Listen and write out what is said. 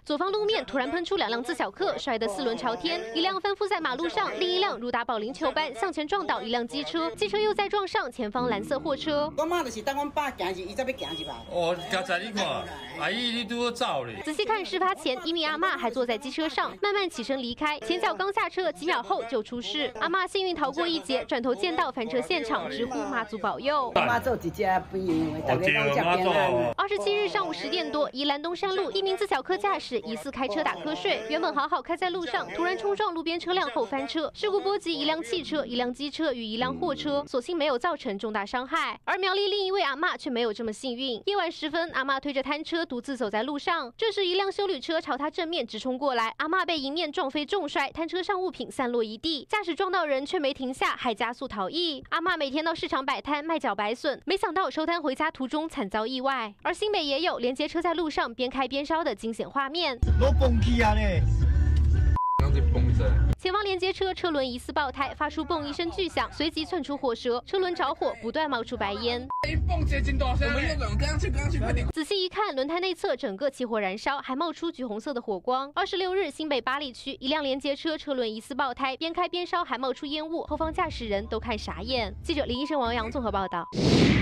左方路面突然喷出2辆自小客，摔得4轮朝天，一辆翻覆在马路上，另一辆如打保龄球般向前撞倒一辆机车，机车又再撞上前方蓝色货车。 我妈就是等阮爸行去，伊才要行入来。 哦，刚才你看，阿姨你拄好走咧。 仔细看，事发前一名阿嬷还坐在机车上，慢慢起身离开，前脚刚下车，几秒后就出事。阿嬷幸运逃过一劫，转头见到翻车现场，直呼妈祖保佑。 妈祖一只边，大家拢这边啊。 27日上午10点多，宜兰东山路一名自小客驾驶疑似开车打瞌睡，原本好好开在路上，突然冲撞路边车辆后翻车，事故波及一辆汽车、一辆机车与一辆货车，所幸没有造成重大伤害。而苗栗另一位阿嬷却没有这么幸运。夜晚时分，阿嬷推着摊车独自走在路上，这时一辆休旅车朝她正面直冲过来，阿嬷被迎面撞飞重摔，摊车上物品散落一地，驾驶撞到人却没停下，还加速逃逸。阿嬷每天到市场摆摊卖脚白笋，没想到收摊回家途中惨遭意外。而新北也有连接车在路上边开边烧的惊险画面。前方连接车车轮疑似爆胎，发出嘣一声巨响，随即窜出火舌，车轮着火，不断冒出白烟。仔细一看，轮胎内侧整个起火燃烧，还冒出橘红色的火光。26日，新北八里区一辆连接车车轮疑似爆胎，边开边烧，还冒出烟雾，后方驾驶人都看傻眼。记者林医生、王阳综合报道。